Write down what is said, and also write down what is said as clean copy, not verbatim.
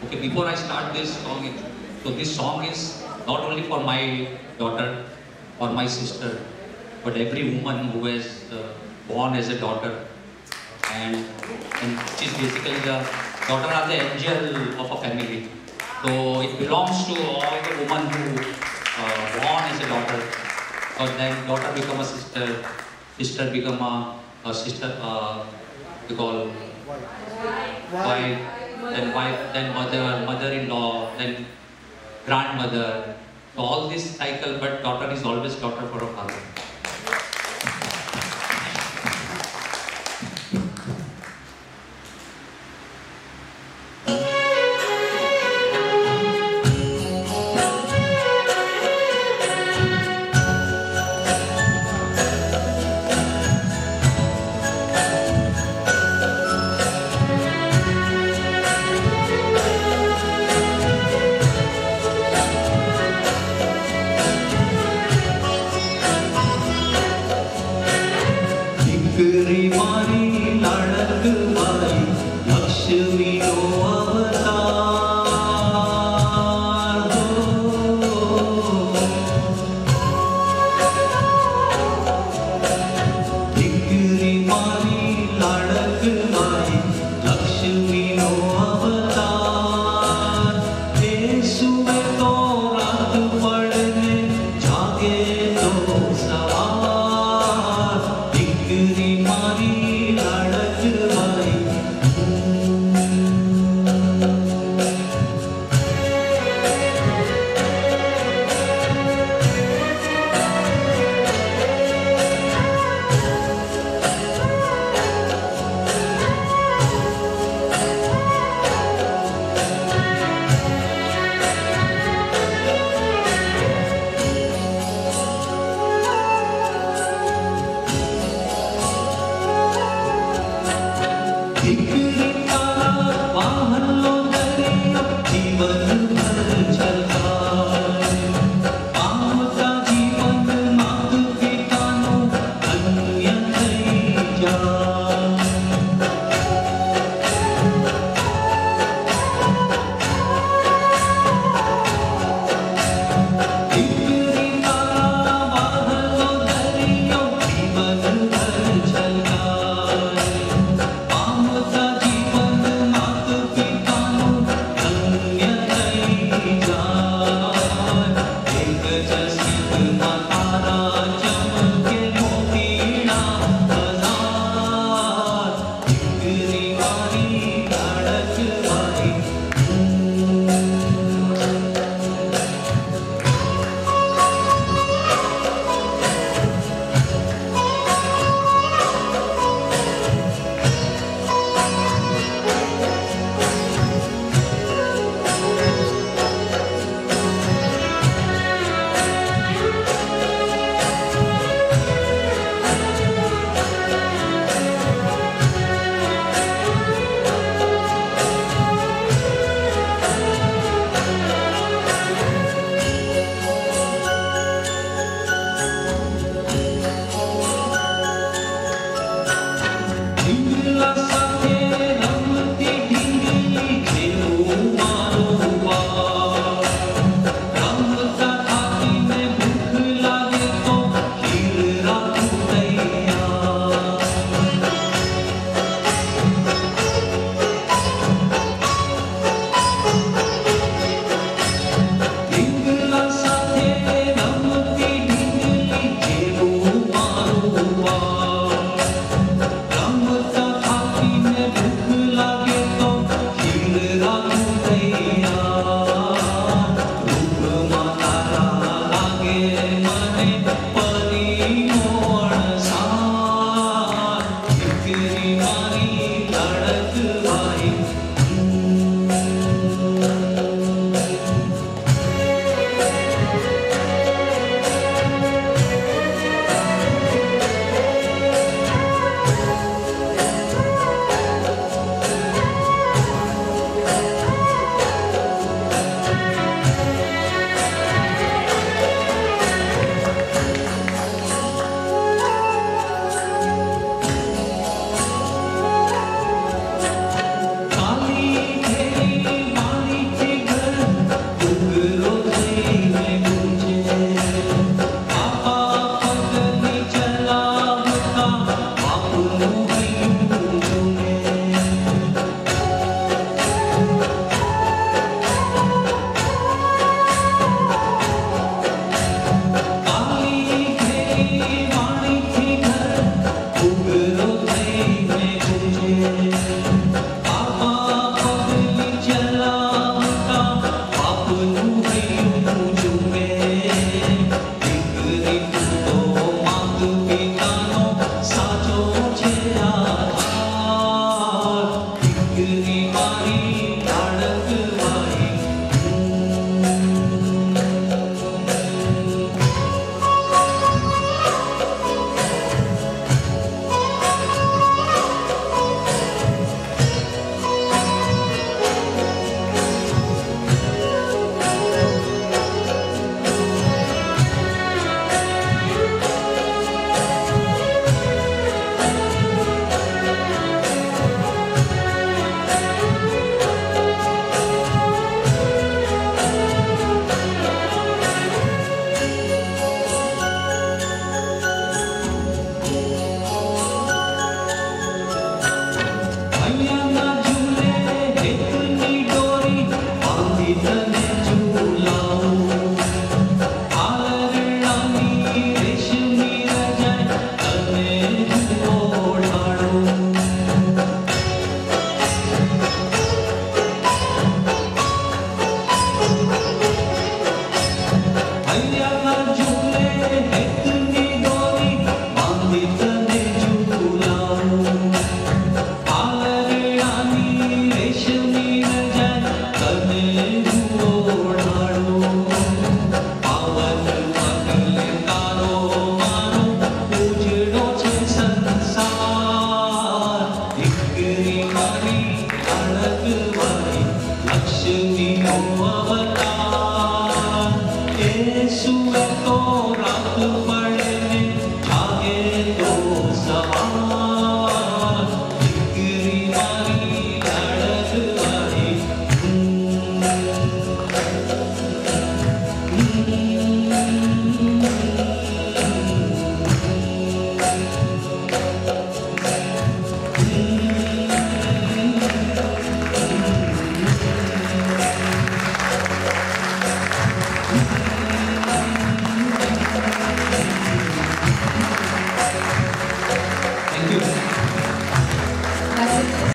Okay, before I start this song, so this song is not only for my daughter or my sister, but every woman who is born as a daughter, and she's basically the daughter of the angel of a family. So it belongs to all the women who born as a daughter, or then daughter become a sister, sister become a sister, we call wife, then mother, mother-in-law, then grandmother. So all this cycle, but daughter is always daughter for a father. ઉડાડો પાવન પગલે તારો મારો ઉજળો છે સંસાર દીકરી મારી અળગવાળી લક્ષ્મી